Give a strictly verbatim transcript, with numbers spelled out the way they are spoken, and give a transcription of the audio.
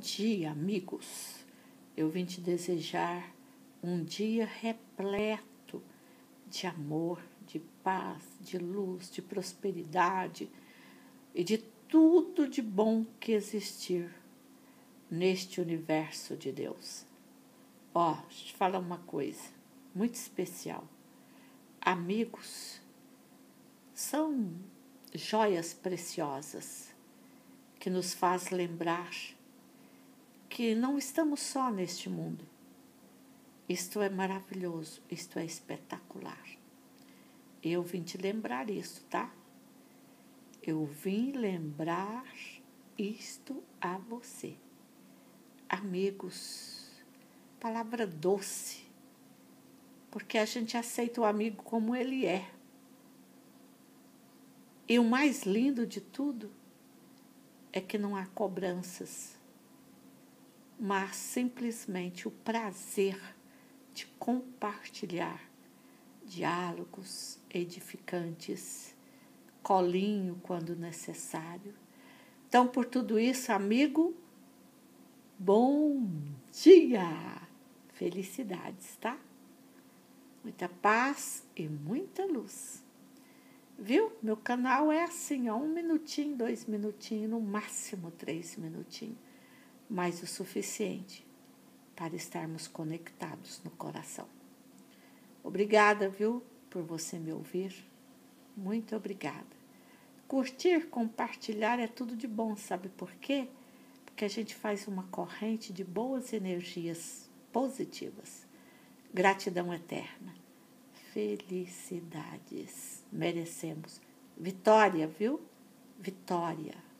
dia, amigos. Eu vim te desejar um dia repleto de amor, de paz, de luz, de prosperidade e de tudo de bom que existir neste universo de Deus. Ó, deixa eu te falar uma coisa muito especial. Amigos são joias preciosas que nos faz lembrar que não estamos só neste mundo. Isto é maravilhoso, isto é espetacular. Eu vim te lembrar isso, tá? Eu vim lembrar isto a você. Amigos, palavra doce, porque a gente aceita o amigo como ele é. E o mais lindo de tudo é que não há cobranças, mas simplesmente o prazer de compartilhar diálogos edificantes, colinho quando necessário. Então, por tudo isso, amigo, bom dia! Felicidades, tá? Muita paz e muita luz. Viu? Meu canal é assim, ó, um minutinho, dois minutinhos, no máximo três minutinhos. Mas o suficiente para estarmos conectados no coração. Obrigada, viu, por você me ouvir. Muito obrigada. Curtir, compartilhar é tudo de bom, sabe por quê? Porque a gente faz uma corrente de boas energias positivas. Gratidão eterna. Felicidades. Merecemos. Vitória, viu? Vitória.